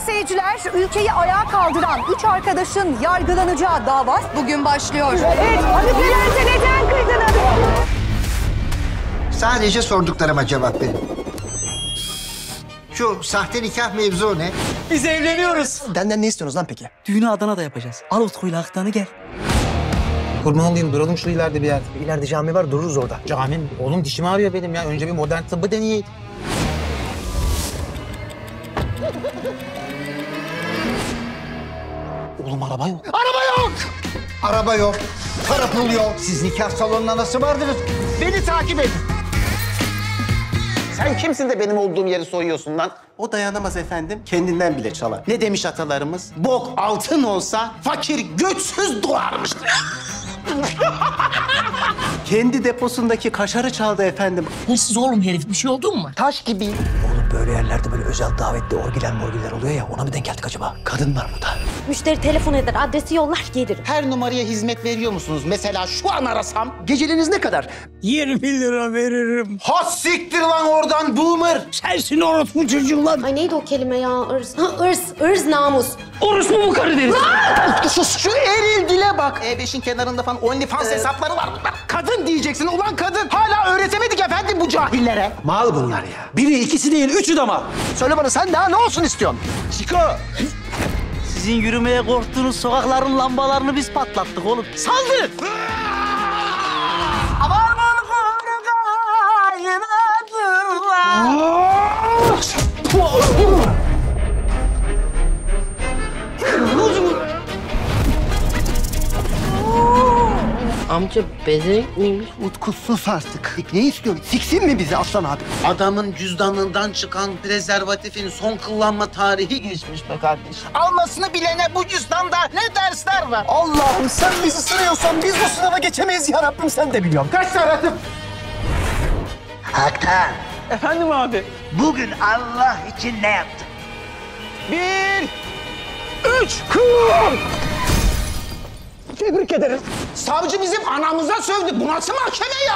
seyirciler, ülkeyi ayağa kaldıran 3 arkadaşın yargılanacağı dava bugün başlıyor. Evet, Haluk Levent'e neden kıydınız? Sadece sorduklarıma cevap verin. Şu sahte nikah mevzu ne? Biz evleniyoruz. Benden ne istiyorsunuz lan peki? Düğünü Adana'da yapacağız. Al Utku'yla Aktan'ı gel. Kurban olayım, duralım şu ileride bir yerde. İleride cami var, dururuz orada. Camim, oğlum dişimi ağrıyor benim ya. Önce bir modern tıbbı deneyelim. Oğlum araba yok. Araba yok! Araba yok, para pul yok. Siz nikah salonuna nasıl vardınız? Beni takip edin. Sen kimsin de benim olduğum yeri soyuyorsun lan? O dayanamaz efendim, kendinden bile çalar. Ne demiş atalarımız? Bok altın olsa fakir göçsüz doğarmış. Kendi deposundaki kaşarı çaldı efendim. Hırsız oğlum herif, bir şey oldu mu? Taş gibi. Oğlum böyle yerlerde böyle özel davetli orgiler oluyor ya, ona mı denk geldik acaba? Kadın var burada. Müşteri telefon eder, adresi yollar, gelirim. Her numaraya hizmet veriyor musunuz? Mesela şu an arasam. Geceliğiniz ne kadar? 20 lira veririm. Ha siktir lan oradan boomer. Sensin orospu çocuğu lan. Ay neydi o kelime ya? Irz. Ha, ırz namus. Orospu mu karı deriz? Sus, şu eril dile bak. E5'in kenarında falan OnlyFans hesapları var. Kadın diyeceksin, ulan kadın. Hala öğretemedik efendim bu cahillere. Mal bunlar ya. Biri, ikisi değil, üçü de mal. Söyle bana, sen daha ne olsun istiyorsun? Çiko. Sizin yürümeye korktuğunuz sokakların lambalarını biz patlattık oğlum. Saldırın! Amca bezek miymiş? Utku sus artık. Ne istiyorsun? Siksin mi bizi Aslan abi? Adamın cüzdanından çıkan prezervatifin son kullanma tarihi geçmiş be kardeşim. Almasını bilene bu cüzdanda ne dersler var? Allah'ım sen bizi sınıyorsan biz bu sınava geçemeyiz ya Rabbim, sen de biliyorsun. Kaç tarafım? Hakan, Efendim abi. bugün Allah için ne yaptın? 1, 3, Tebrik ederim. savcı bizim anamıza sövdü. Bu nasıl mahkeme ya?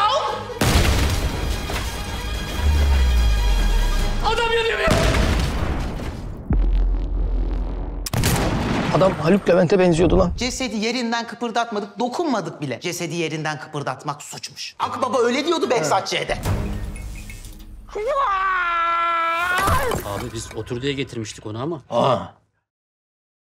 Adam yanıyor. Adam Haluk Levent'e benziyordu lan. Cesedi yerinden kıpırdatmadık, dokunmadık bile. Cesedi yerinden kıpırdatmak suçmuş. Akbaba öyle diyordu Behzat Ç'de. Abi biz otur diye getirmiştik onu ama. Aa.